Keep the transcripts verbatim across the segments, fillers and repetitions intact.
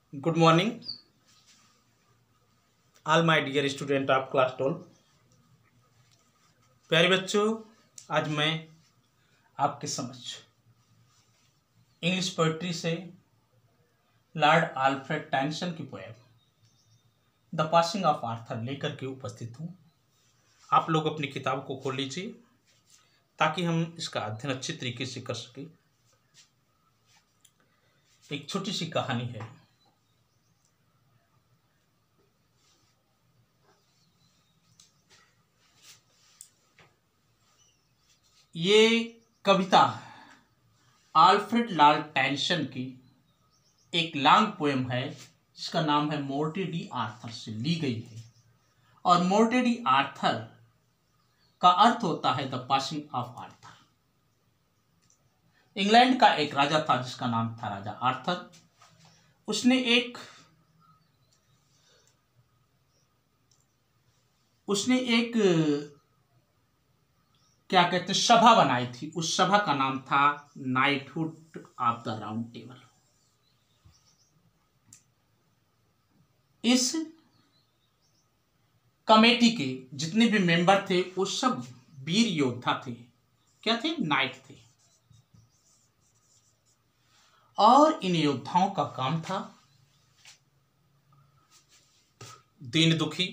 Good morning all my dear student of class twelve. प्यारे बच्चों, आज मैं आपके समक्ष इंग्लिश पोइट्री से लॉर्ड अल्फ्रेड टेनिसन की poem the passing of Arthur लेकर के उपस्थित हूँ। आप लोग अपनी किताब को खोल लीजिए ताकि हम इसका अध्ययन अच्छी तरीके से कर सकें। एक छोटी सी कहानी है। ये कविता अल्फ्रेड लॉर्ड टेनिसन की एक लॉन्ग पोएम है जिसका नाम है मोर्टे डी आर्थर से ली गई है। और मोर्टे डी आर्थर का अर्थ होता है the passing of Arthur. England का एक राजा था जिसका नाम था राजा आर्थर। उसने एक उसने एक क्या कहते हैं सभा बनाई थी। उस सभा का नाम था knighthood of the round table. इस कमेटी के जितने भी मेंबर थे वो सब वीर योद्धा थे। क्या थे? नाइट थे। और इन योद्धाओं का काम था दीन दुखी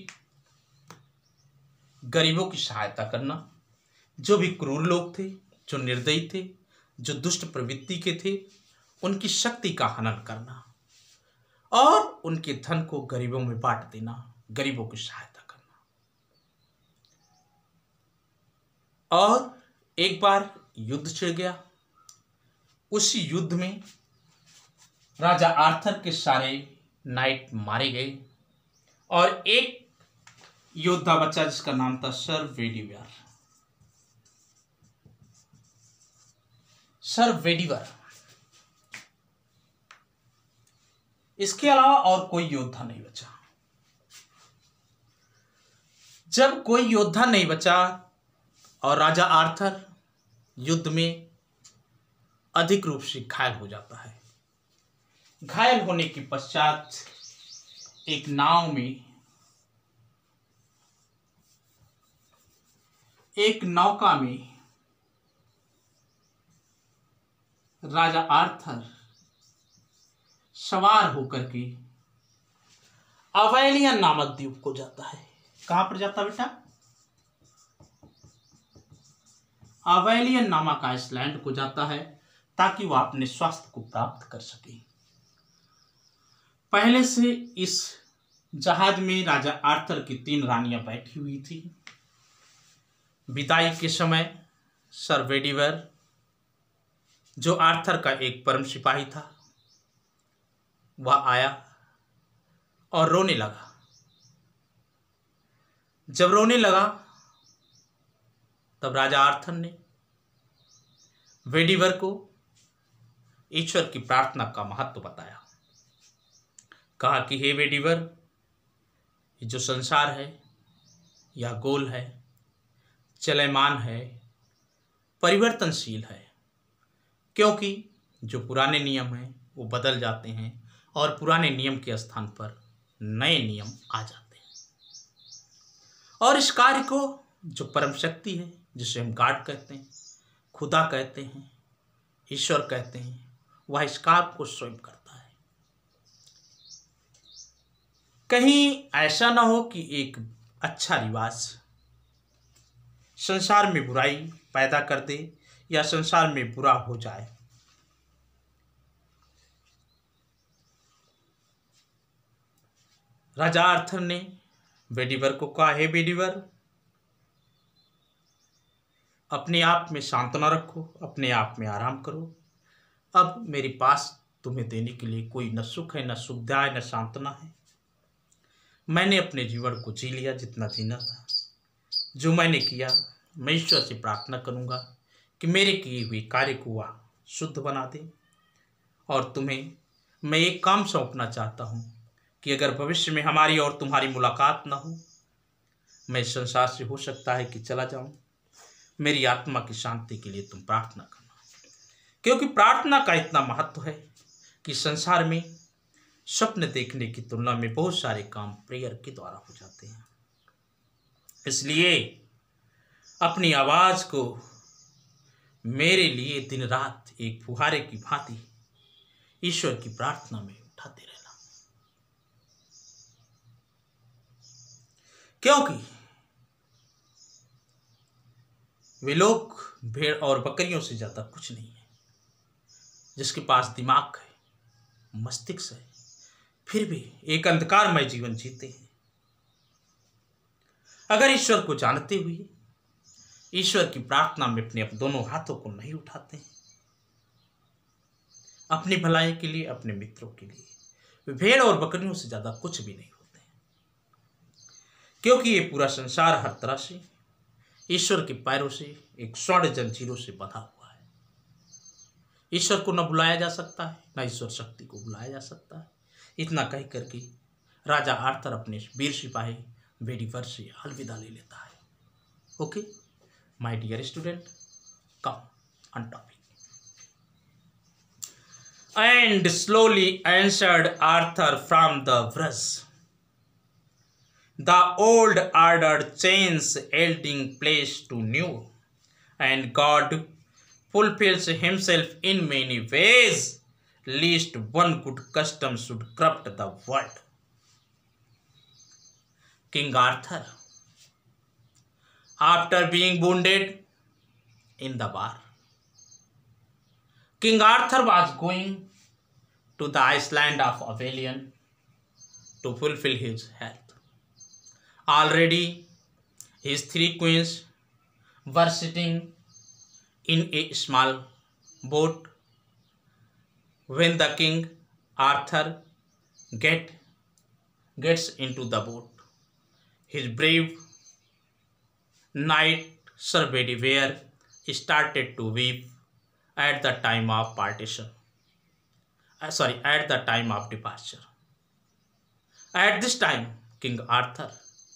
गरीबों की सहायता करना। जो भी क्रूर लोग थे, जो निर्दयी थे, जो दुष्ट प्रवृत्ति के थे, उनकी शक्ति का हनन करना और उनके धन को गरीबों में बांट देना, गरीबों की सहायता करना। और एक बार युद्ध छिड़ गया। उसी युद्ध में राजा आर्थर के सारे नाइट मारे गए और एक योद्धा बचा जिसका नाम था सर वेडिवर। सर वेडिवर। इसके अलावा और कोई योद्धा नहीं बचा। जब कोई योद्धा नहीं बचा और राजा आर्थर युद्ध में अधिक रूप से घायल हो जाता है। घायल होने के पश्चात एक नाव में एक नौका में राजा आर्थर सवार होकर के अवेलियन नामक द्वीप को जाता है। कहां पर जाता बेटा? अवेलियन नामक आइसलैंड को जाता है ताकि वह अपने स्वास्थ्य को प्राप्त कर सके। पहले से इस जहाज में राजा आर्थर की तीन रानियां बैठी हुई थी। विदाई के समय सर वेडिवर, जो आर्थर का एक परम सिपाही था, वह आया और रोने लगा। जब रोने लगा तब राजा आर्थर ने वेडिवर को ईश्वर की प्रार्थना का महत्व बताया। कहा कि हे वेडिवर, ये जो संसार है यह गोल है, चलमान है, परिवर्तनशील है, क्योंकि जो पुराने नियम हैं वो बदल जाते हैं और पुराने नियम के स्थान पर नए नियम आ जाते हैं। और इस कार्य को जो परम शक्ति है, जिसे हम गॉड कहते हैं, खुदा कहते हैं, ईश्वर कहते हैं, वह इस कार्य को स्वयं करता है। कहीं ऐसा ना हो कि एक अच्छा रिवाज संसार में बुराई पैदा कर दे या संसार में बुरा हो जाए। राजा आर्थर ने वेडिवर को कहा, हे वेडिवर, अपने आप में सांत्वना रखो, अपने आप में आराम करो। अब मेरे पास तुम्हें देने के लिए कोई न सुख है, न सुविधा है, न सांत्वना है। मैंने अपने जीवन को जी लिया जितना जीना था। जो मैंने किया, मैं ईश्वर से प्रार्थना करूंगा कि मेरे किए हुए कार्य को वह शुद्ध बना दे। और तुम्हें मैं एक काम सौंपना चाहता हूं कि अगर भविष्य में हमारी और तुम्हारी मुलाकात ना हो, मैं संसार से हो सकता है कि चला जाऊं। मेरी आत्मा की शांति के लिए तुम प्रार्थना करना, क्योंकि प्रार्थना का इतना महत्व है कि संसार में स्वप्न देखने की तुलना में बहुत सारे काम प्रेयर के द्वारा हो जाते हैं। इसलिए अपनी आवाज को मेरे लिए दिन रात एक फुहारे की भांति ईश्वर की प्रार्थना में उठाते रहना, क्योंकि वे लोग भेड़ और बकरियों से ज्यादा कुछ नहीं है। जिसके पास दिमाग है, मस्तिष्क है, फिर भी एक अंधकारमय जीवन जीते हैं। अगर ईश्वर को जानते हुए ईश्वर की प्रार्थना में अपने अपने दोनों हाथों को नहीं उठाते हैं, अपनी भलाई के लिए, अपने मित्रों के लिए, वे भेड़ और बकरियों से ज्यादा कुछ भी नहीं होते हैं। क्योंकि ये पूरा संसार हर तरह से ईश्वर के पैरों से एक स्वर्ण जंजीरों से बंधा हुआ है। ईश्वर को न बुलाया जा सकता है, न ईश्वर शक्ति को बुलाया जा सकता है। इतना कह करके राजा आर्थर अपने वीर सिपाही बेडीवर से अलविदा ले लेता है। Okay my dear student, come on topic. And slowly answered Arthur from the Vraj, the old order change yielding place to new, and God fulfills himself in many ways, lest one good custom should corrupt the world. King Arthur, after being wounded in the war, King Arthur was going to the island of Avilion to fulfill his health. Already his three queens were sitting in a small boat when the King Arthur get, gets into the boat. His brave knight Sir Bedivere started to weep at the time of partition. Uh, sorry, at the time of departure. At this time, King Arthur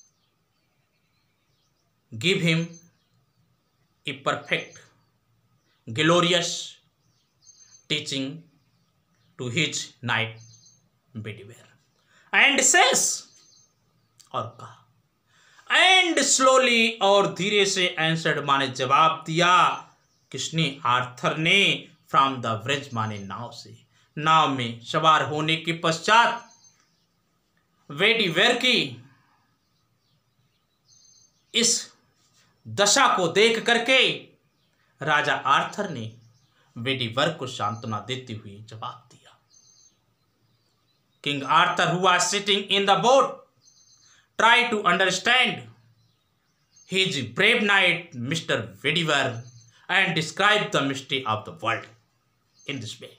gave him a perfect, glorious teaching to his knight Bedivere, and says, और कहा, and slowly, और धीरे से answered माने जवाब दिया, किसने? Arthur ने, फ्रॉम द व्रज माने नाव से। नाव में सवार होने के पश्चात बेडीवेर की इस दशा को देख करके राजा आर्थर ने बेडीवेर को सांत्वना देते हुए जवाब दिया। King Arthur who was sitting in the boat try to understand his brave knight Mister Bedivere and describe the mystery of the world in this way.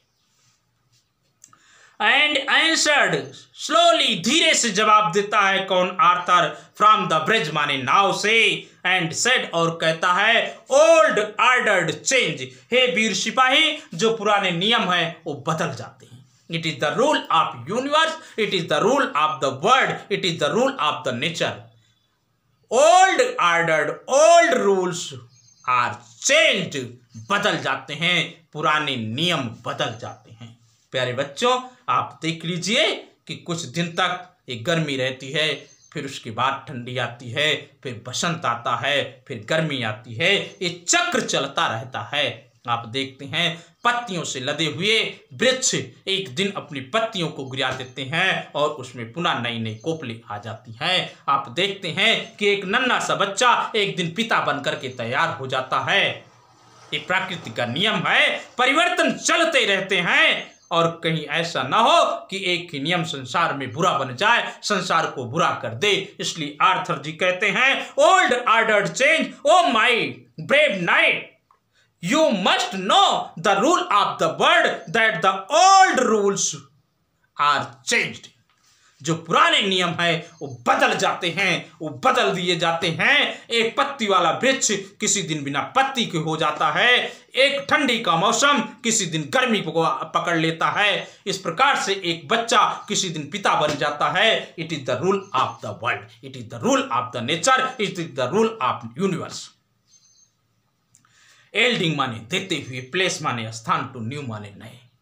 And answered slowly, धीरे से जवाब देता है कौन? आर्थर, from the bridge माने नाव से, and said, और कहता है, old ordered change, हे वीर सिपाही, जो पुराने नियम हैं वो बदल जाते हैं। It is the rule of universe, it is the rule of the world, it is the rule of the nature. Old ordered, old rules are change, बदल जाते हैं, पुराने नियम बदल जाते हैं। प्यारे बच्चों, आप देख लीजिए कि कुछ दिन तक एक गर्मी रहती है, फिर उसके बाद ठंडी आती है, फिर बसंत आता है, फिर गर्मी आती है, ये चक्र चलता रहता है। आप देखते हैं पत्तियों से लदे हुए वृक्ष एक दिन अपनी पत्तियों को गिरा देते हैं और उसमें पुनः नई नई कोपलें आ जाती हैं। आप देखते हैं कि एक नन्हा सा बच्चा एक दिन पिता बनकर के तैयार हो जाता है। ये प्रकृति का नियम है, परिवर्तन चलते रहते हैं, और कहीं ऐसा ना हो कि एक ही नियम संसार में बुरा बन जाए, संसार को बुरा कर दे। इसलिए आर्थर जी कहते हैं, old order change, oh my brave knight, you must know the rule of the world, that the old rules are changed. जो पुराने नियम है वो बदल जाते हैं, वो बदल दिए जाते हैं। एक पत्ती वाला वृक्ष किसी दिन बिना पत्ती के हो जाता है, एक ठंडी का मौसम किसी दिन गर्मी को पकड़ लेता है। इस प्रकार से एक बच्चा किसी दिन पिता बन जाता है। It is the rule of the world, it is the rule of the nature, it is the rule of universe. Yielding माने देते हुए, प्लेस माने स्थान, टू न्यू माने नए।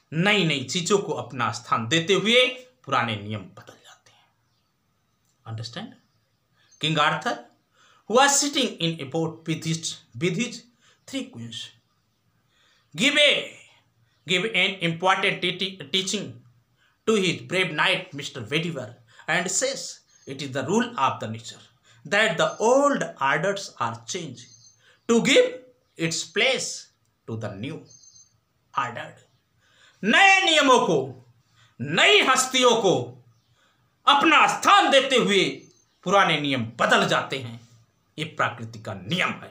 नई नई चीजों को अपना स्थान देते हुए पुराने नियम बदल जाते हैं। Understand? King Arthur who was sitting in a boat with his with his three queens give a give an important te- teaching to his brave knight Mister Vetiver, and says it is the rule of the nature that the old orders are changed to give its place to the new order. नए नियमों को, नई हस्तियों को अपना स्थान देते हुए पुराने नियम बदल जाते हैं। ये प्रकृति का नियम है।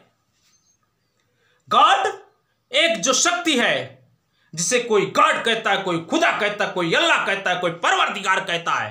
गॉड एक जो शक्ति है, जिसे कोई गॉड कहता है, कोई खुदा कहता है, कोई अल्लाह कहता है, कोई परवरदिगार कहता है,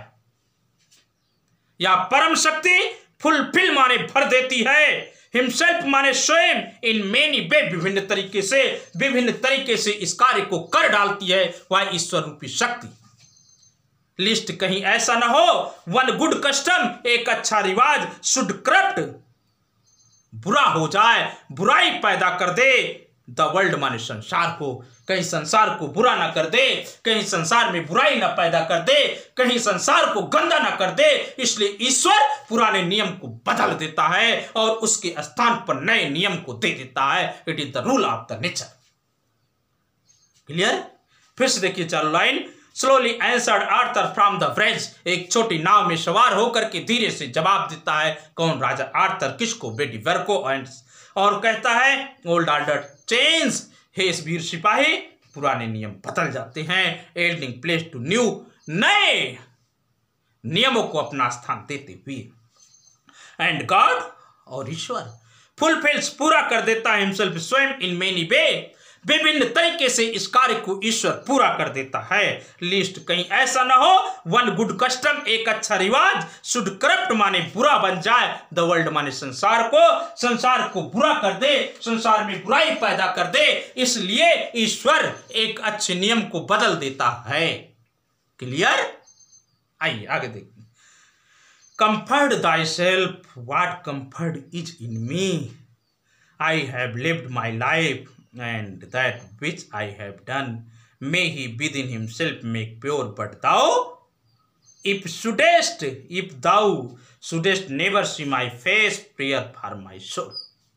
या परम शक्ति फुलफिल माने भर देती है। हिमसेल्फ माने स्वयं, इन मेनी वे विभिन्न तरीके से विभिन्न तरीके से इस कार्य को कर डालती है, वह ईश्वर रूपी शक्ति। लिस्ट कहीं ऐसा ना हो, वन गुड कस्टम, एक अच्छा रिवाज, शुड करप्ट, बुरा हो जाए, बुराई पैदा कर दे, द वर्ल्ड माने संसार को, कहीं संसार को बुरा ना कर दे, कहीं संसार में बुराई ना पैदा कर दे, कहीं संसार को गंदा ना कर दे। इसलिए ईश्वर पुराने नियम को बदल देता है और उसके स्थान पर नए नियम को दे देता है। It is the rule of the nature. Clear? फिर से देखिए चारों line. Slowly answered Arthur from the bridge, एक छोटी नाव में सवार होकर के धीरे से जवाब देता है। कौन? राजा आर्थर। किसको? वेटिवर को। एंड और कहता है ओल्ड ऑर्डर चेंज, हे इस वीर सिपाही, पुराने नियम बदल जाते हैं। एल्डिंग प्लेस टू न्यू, नए नियमों को अपना स्थान देते हुए। एंड गॉड, और ईश्वर, फुलफिल्स, पूरा कर देता है हिमसेल्फ स्वयं, इन मेनी वे, विभिन्न तरीके से इस कार्य को ईश्वर पूरा कर देता है। लिस्ट कहीं ऐसा ना हो, वन गुड कस्टम, एक अच्छा रिवाज, शुड करप्ट माने बुरा बन जाए, द वर्ल्ड माने संसार को, संसार को बुरा कर दे, संसार में बुराई पैदा कर दे। इसलिए ईश्वर एक अच्छे नियम को बदल देता है। क्लियर? आइए आगे देखते हैं। Comfort thy self, what comfort is in me, I have lived my life, and that which I have done may he within himself make pure. But thou, if shouldest, if thou shouldest never see my face, prayer for my soul.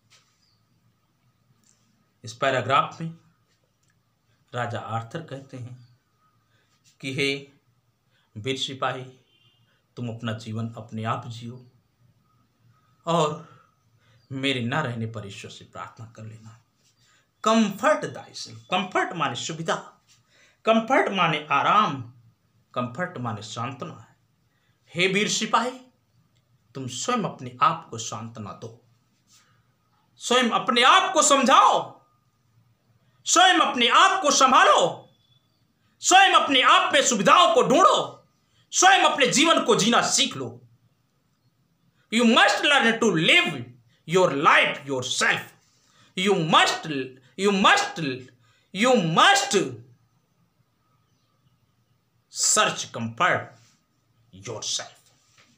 इस paragraph में राजा Arthur कहते हैं कि हे वीर सिपाही, तुम अपना जीवन अपने आप जियो और मेरे न रहने पर ईश्वर से प्रार्थना कर लेना। कंफर्ट दाइसेल्फ, कंफर्ट माने सुविधा, कंफर्ट माने आराम, कंफर्ट माने सांत्वना है। हे वीर सिपाही, तुम स्वयं अपने आप को सांत्वना दो, स्वयं अपने आप को समझाओ, स्वयं अपने आप को संभालो, स्वयं अपने आप में सुविधाओं को ढूंढो, स्वयं अपने जीवन को जीना सीख लो। You must learn to live your life your self. You must You must, you must search comfort yourself.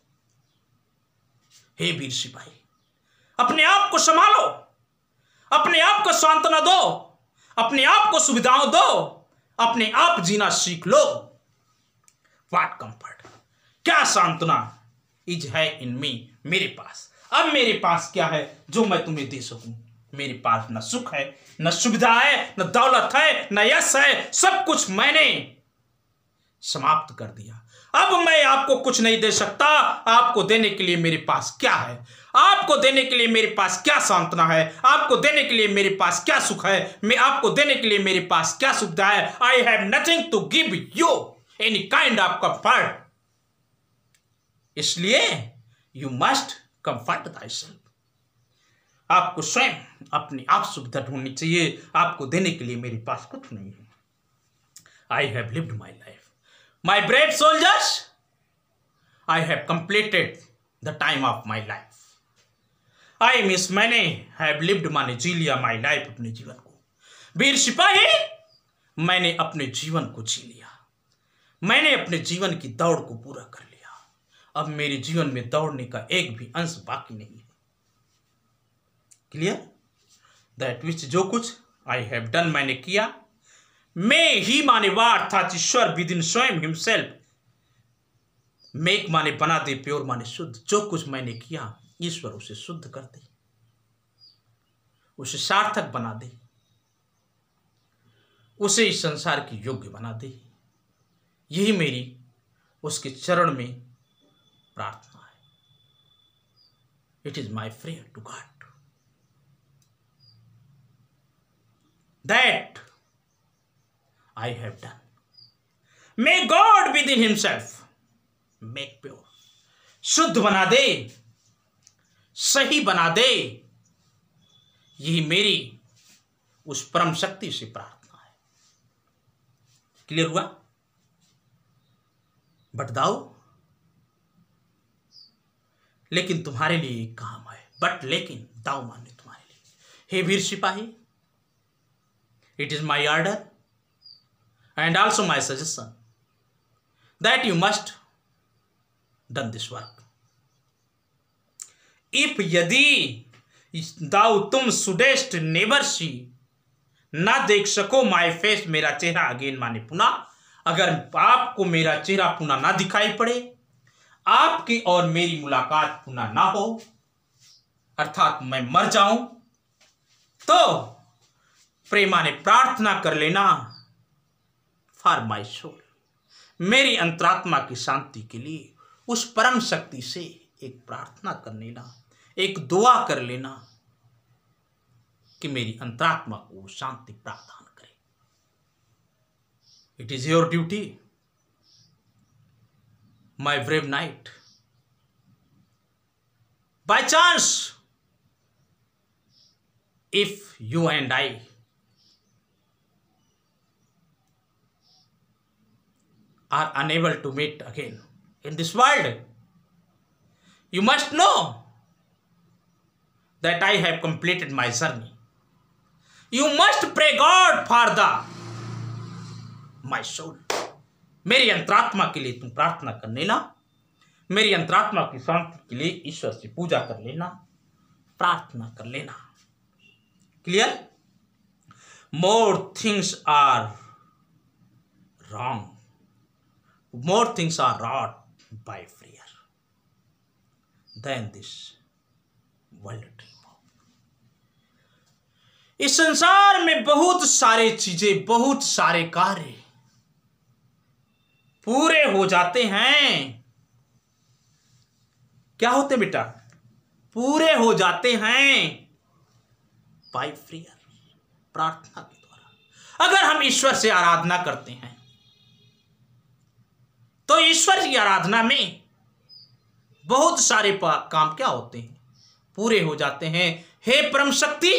हे वीर सिपाही, अपने आप को संभालो, अपने आप को सांत्वना दो, अपने आप को सुविधाओं दो, अपने आप जीना सीख लो। What comfort, क्या सांत्वना इज है इन मी, मेरे पास। अब मेरे पास क्या है जो मैं तुम्हें दे सकूं? मेरे पास न सुख है, न सुविधा है, न दौलत है, न यश है, सब कुछ मैंने समाप्त कर दिया। अब मैं आपको कुछ नहीं दे सकता। आपको देने के लिए मेरे पास क्या है? आपको देने के लिए मेरे पास क्या सांत्वना है? आपको देने के लिए मेरे पास क्या सुख है? मैं आपको देने के लिए मेरे पास क्या सुविधा है? I have nothing to give you any kind of comfort. इसलिए यू मस्ट कंफर्ट थायसेल्फ। आपको स्वयं अपनी आप सुविधा ढूंढनी चाहिए। आपको देने के लिए मेरे पास कुछ नहीं है। I have lived my life, my brave soldiers, I have completed the time of my life. I means मैंने हैव लिव्ड माने जी लिया माई लाइफ, अपने जीवन को। वीर सिपाही, मैंने अपने जीवन को जी लिया, मैंने अपने जीवन की दौड़ को पूरा कर लिया। अब मेरे जीवन में दौड़ने का एक भी अंश बाकी नहीं है। क्लियर? दैट विच, जो कुछ आई हैव डन, मैंने किया, मैं ही माने वाह अर्थात ईश्वर विद इन स्वयं हिमसेल्फ, मेक माने बना दे, प्योर माने शुद्ध। जो कुछ मैंने किया ईश्वर उसे शुद्ध कर दे, उसे सार्थक बना दे, उसे इस संसार की योग्य बना दे। यही मेरी उसके चरण में प्रार्थना है। It is my prayer to God that I have done. May God with in himself make pure, शुद्ध बना दे, सही बना दे। यही मेरी उस परम शक्ति से प्रार्थना है। क्लियर हुआ? बट दाऊ, लेकिन तुम्हारे लिए एक काम है। बट लेकिन दाऊ माने तुम्हारे लिए, हे वीर सिपाही, it is my order and also my suggestion that you must done this work. If यदि दाऊ तुम सुडेस्ट नेवर सी, ना देख सको माई फेस, मेरा चेहरा अगेन माने पुनः, अगर आपको मेरा चेहरा पुनः ना दिखाई पड़े, आपकी और मेरी मुलाकात पुनः ना हो, अर्थात मैं मर जाऊं, तो प्रेमा ने प्रार्थना कर लेना फॉर माई सोल, मेरी अंतरात्मा की शांति के लिए उस परम शक्ति से एक प्रार्थना कर लेना, एक दुआ कर लेना कि मेरी अंतरात्मा को शांति प्रदान करे। It is your duty my brave knight. By chance if you and I are unable to meet again in this world, you must know that I have completed my journey. You must pray God for the my soul. मेरी अंतरात्मा के लिए तुम प्रार्थना कर लेना, मेरी अंतरात्मा की शांति के लिए ईश्वर से पूजा कर लेना, प्रार्थना कर लेना। Clear? More things are wrong. More things are wrought by prayer than this world dream of. इस संसार में बहुत सारे चीजें, बहुत सारे कार्य पूरे हो जाते हैं। क्या होते बेटा? पूरे हो जाते हैं बाय प्रेयर, प्रार्थना के द्वारा। अगर हम ईश्वर से आराधना करते हैं तो ईश्वर की आराधना में बहुत सारे काम क्या होते हैं? पूरे हो जाते हैं। हे परम शक्ति,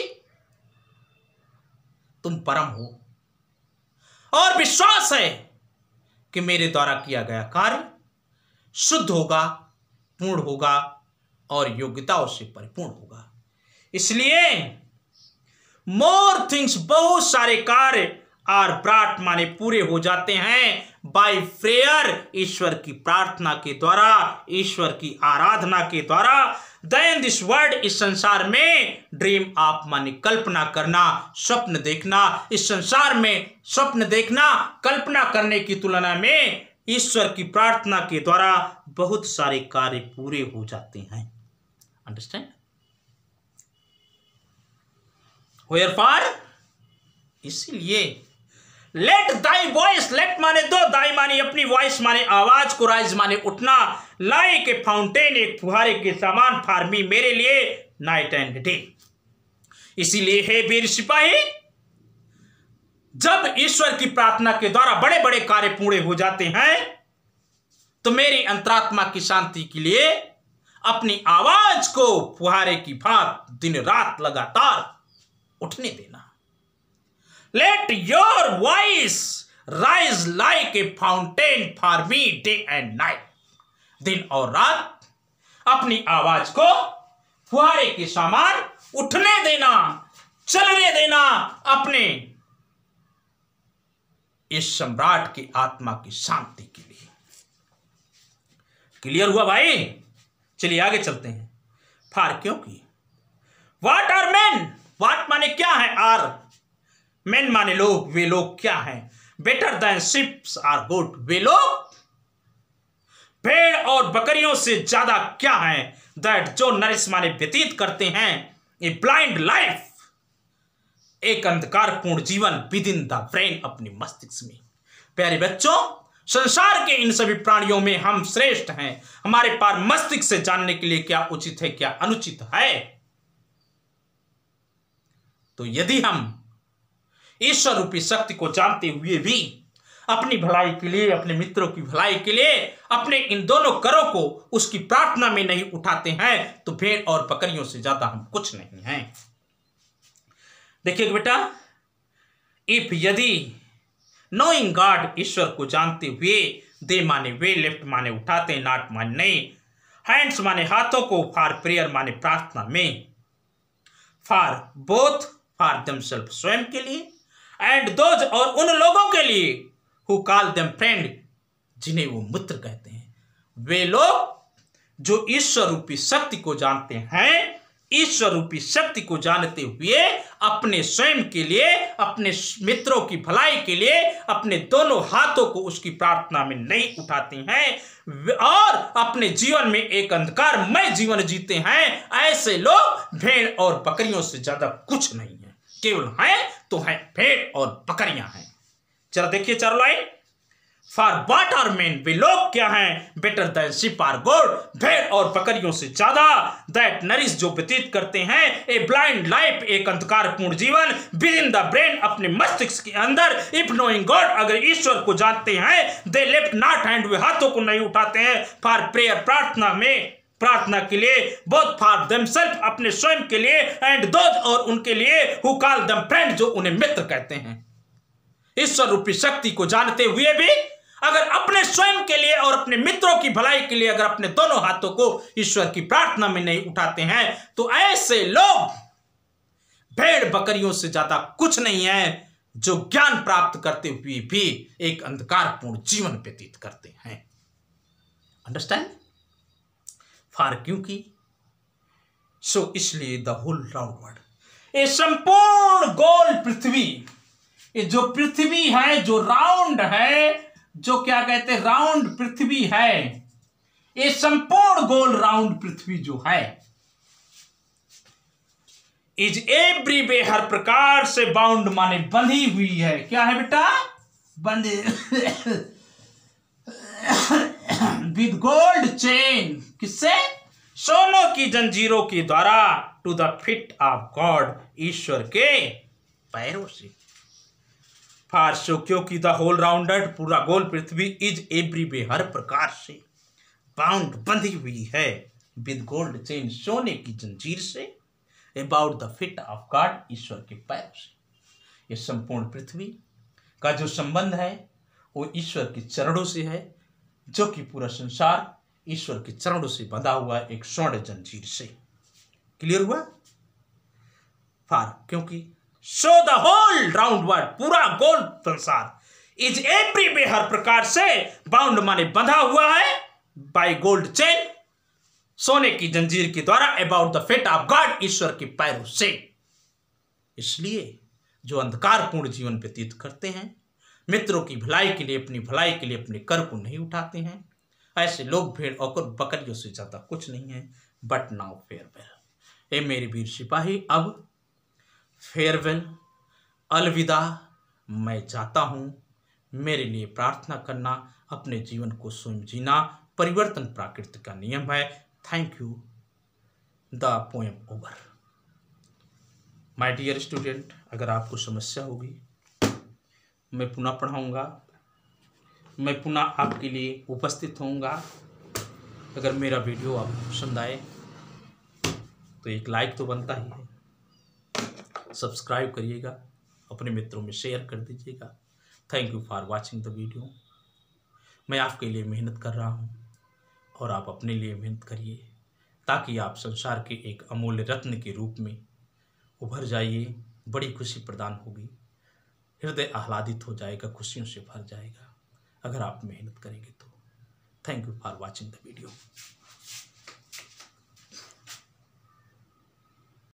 तुम परम हो और विश्वास है कि मेरे द्वारा किया गया कार्य शुद्ध होगा, पूर्ण होगा और योग्यताओं से परिपूर्ण होगा। इसलिए मोर थिंग्स, बहुत सारे कार्य आर ब्राट माने पूरे हो जाते हैं बाय प्रेयर, ईश्वर की प्रार्थना के द्वारा, ईश्वर की आराधना के द्वारा। देन दिस वर्ल्ड, इस संसार में ड्रीम आप माने कल्पना करना, स्वप्न देखना। इस संसार में स्वप्न देखना, कल्पना करने की तुलना में ईश्वर की प्रार्थना के द्वारा बहुत सारे कार्य पूरे हो जाते हैं। अंडरस्टैंड? वेयर फॉर, इसलिए लेट दाई वॉइस, लेट माने दो, दाई माने अपनी वॉइस माने आवाज को, राइज माने उठना, लाइक ए फाउंटेन, एक फुहारे के समान, फॉर मी, मेरे लिए, नाइट एंड डे। इसीलिए हे वीर सिपाही, जब ईश्वर की प्रार्थना के द्वारा बड़े बड़े कार्य पूरे हो जाते हैं तो मेरी अंतरात्मा की शांति के लिए अपनी आवाज को फुहारे की भांत दिन रात लगातार उठने देना। Let your voice rise like a fountain for me day and night. दिन और रात अपनी आवाज को फुहारे के समान उठने देना, चलने देना अपने इस सम्राट की आत्मा की शांति के लिए। क्लियर हुआ भाई? चलिए आगे चलते हैं। फार क्योंकि वाट आर मैन, वाट माने क्या है, आर मैन माने लोग, वे लोग क्या हैं? Better than ships are good, वे लोग भेड़ और बकरियों से ज्यादा क्या हैं? दैट जो नरिश माने व्यतीत करते हैं ए ब्लाइंड लाइफ, एक अंधकारपूर्ण जीवन विद इन द ब्रेन, अपने मस्तिष्क में। प्यारे बच्चों, संसार के इन सभी प्राणियों में हम श्रेष्ठ हैं। हमारे पास मस्तिष्क से जानने के लिए क्या उचित है, क्या अनुचित है। तो यदि हम ईश्वर रूपी शक्ति को जानते हुए भी अपनी भलाई के लिए, अपने मित्रों की भलाई के लिए अपने इन दोनों करों को उसकी प्रार्थना में नहीं उठाते हैं, तो भेड़ और बकरियों से ज्यादा हम कुछ नहीं हैं। देखिए बेटा, इफ यदि नोइंग गॉड, ईश्वर को जानते हुए, दे माने वे, लेफ्ट माने उठाते, नॉट माने नहीं, हैंड्स माने हाथों को, फॉर प्रेयर माने प्रार्थना में, फॉर बोथ, फॉर देमसेल्फ स्वयं के लिए, एंड दोज और उन लोगों के लिए, हु कॉल देम फ्रेंड, जिन्हें वो मित्र कहते हैं। वे लोग जो ईश्वर रूपी शक्ति को जानते हैं, ईश्वर रूपी शक्ति को जानते हुए अपने स्वयं के लिए, अपने मित्रों की भलाई के लिए अपने दोनों हाथों को उसकी प्रार्थना में नहीं उठाते हैं और अपने जीवन में एक अंधकारमय जीवन जीते हैं, ऐसे लोग भेड़ और बकरियों से ज्यादा कुछ नहीं है। केवल हैं तो हैं भेड़ और बकरियां हैं। चलो देखिए चारों line. For what are men, वे लोग क्या हैं? Better than ship are good, भेड़ और बकरियों से ज्यादा, दैट नरिश जो व्यतीत करते हैं ए ब्लाइंड लाइफ, एक अंधकारपूर्ण जीवन विद इन द ब्रेन, अपने मस्तिष्क के अंदर। इफ नोइंग गॉड, अगर ईश्वर को जानते हैं, दे लेफ्ट नॉट हैंड, वे हाथों को नहीं उठाते हैं, फॉर प्रेयर, प्रार्थना में, प्रार्थना के लिए, बोथ फॉर देमसेल्फ, अपने स्वयं के लिए, एंड दोज और उनके लिए, हु कॉल देम फ्रेंड, जो उन्हें मित्र कहते हैं। ईश्वर रूपी शक्ति को जानते हुए भी अगर अपने स्वयं के लिए और अपने मित्रों की भलाई के लिए अगर अपने दोनों हाथों को ईश्वर की प्रार्थना में नहीं उठाते हैं, तो ऐसे लोग भेड़ बकरियों से ज्यादा कुछ नहीं है, जो ज्ञान प्राप्त करते हुए भी एक अंधकारपूर्ण जीवन व्यतीत करते हैं। अंडरस्टैंड? फॉर, क्योंकि, सो, इसलिए, द होल राउंड वर्ल्ड, ये संपूर्ण गोल पृथ्वी, ये जो पृथ्वी है, जो राउंड है, जो क्या कहते हैं राउंड पृथ्वी है, ये संपूर्ण गोल राउंड पृथ्वी जो है, इज एवरी वे, हर प्रकार से, बाउंड माने बंधी हुई है। क्या है बेटा? बंधे विद गोल्ड चेन, किससे? सोनों की जंजीरों के द्वारा, to the feet of God, ईश्वर के पैरों से। फार, सो, क्योंकि द होल राउंडेड, पूरा गोल पृथ्वी, इज एवरी वे, हर प्रकार से, बाउंड बंधी हुई है, विद गोल्ड चेन, सोने की जंजीर से, about the feet of God, ईश्वर के पैरों से। ये संपूर्ण पृथ्वी का जो संबंध है वो ईश्वर के चरणों से है, जो कि पूरा संसार ईश्वर के चरणों से बंधा हुआ है, एक स्वर्ण जंजीर से। क्लियर हुआ? फार, क्योंकि, so the whole round world, पूरा गोल संसार, इज एवरी वे, हर प्रकार से, बाउंड माने बंधा हुआ है, बाय गोल्ड चेन, सोने की जंजीर के द्वारा, about the feet of God, ईश्वर के पैरों से। इसलिए जो अंधकारपूर्ण जीवन व्यतीत करते हैं, मित्रों की भलाई के लिए, अपनी भलाई के लिए अपने कर को नहीं उठाते हैं, ऐसे लोग भेड़ और बकरियों से ज्यादा कुछ नहीं है। बट नाउ फेयरवेल, ए मेरे वीर सिपाही, अब फेयरवेल, अलविदा, मैं जाता हूँ। मेरे लिए प्रार्थना करना, अपने जीवन को स्वयं जीना, परिवर्तन प्रकृति का नियम है। Thank you. The poem over. My dear student, अगर आपको समस्या होगी, मैं पुनः पढ़ाऊँगा, मैं पुनः आपके लिए उपस्थित होऊंगा। अगर मेरा वीडियो आपको पसंद आए तो एक लाइक तो बनता ही है, सब्सक्राइब करिएगा, अपने मित्रों में शेयर कर दीजिएगा। Thank you for watching the video. मैं आपके लिए मेहनत कर रहा हूँ और आप अपने लिए मेहनत करिए, ताकि आप संसार के एक अमूल्य रत्न के रूप में उभर जाइए। बड़ी खुशी प्रदान होगी, हृदय आह्लादित हो जाएगा, खुशियों से भर जाएगा अगर आप मेहनत करेंगे तो। Thank you for watching the video.